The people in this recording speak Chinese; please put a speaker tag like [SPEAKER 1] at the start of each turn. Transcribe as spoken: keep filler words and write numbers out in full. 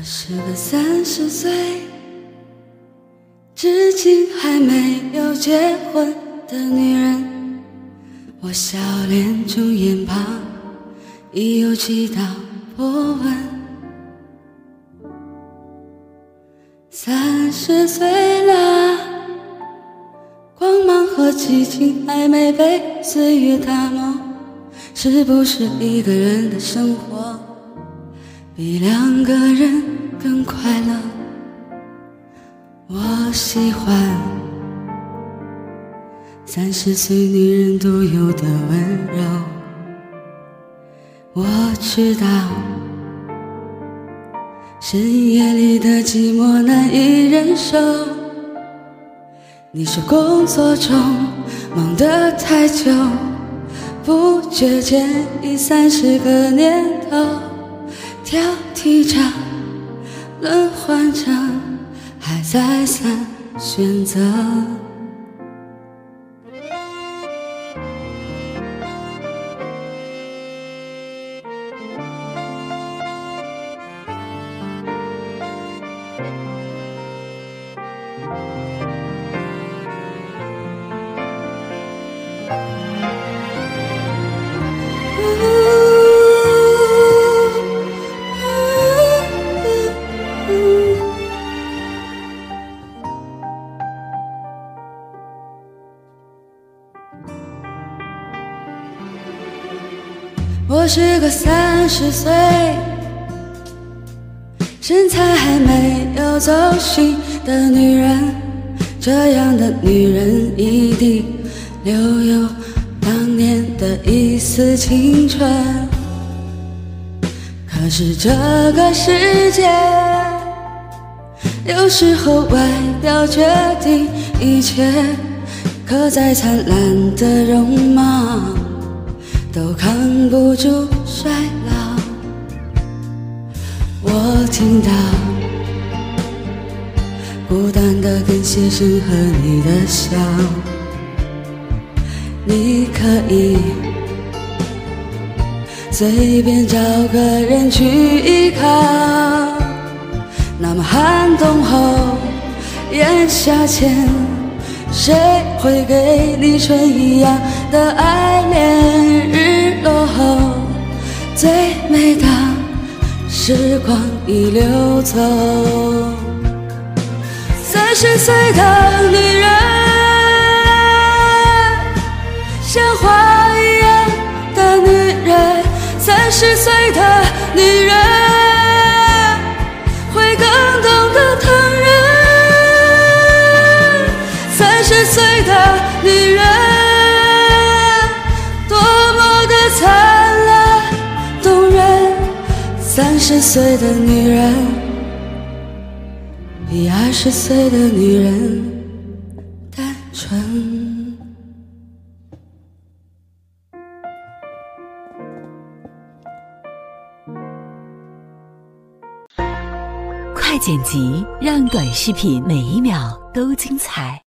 [SPEAKER 1] 是个三十岁，至今还没有结婚的女人。我笑脸中眼旁已有几道波纹。三十岁了，光芒和激情还没被岁月打磨，是不是一个人的生活比两个人更快乐？我喜欢三十岁女人独有的温柔。我知道深夜里的寂寞难以忍受，你是工作中忙得太久，不觉间已三十个年头，挑剔着轮换着，还再三选择。我是个三十岁，身材还没有走形的女人，这样的女人一定留有当年的一丝青春。可是这个世界有时候外表决定一切，可再灿烂的容貌都扛不住衰老。我听到孤单的跟鞋声和你的笑，你可以随便找个人去依靠，那么寒冬后炎夏前，谁会给你春一样的爱恋？日落后最美的时光已流走。三十岁的女人像花一样的女人，三十岁的女人会更懂得疼人。三十岁的女人多么的灿烂动人，三十岁的女人比二十岁的女人单纯。
[SPEAKER 2] 快剪辑，让短视频每一秒都精彩。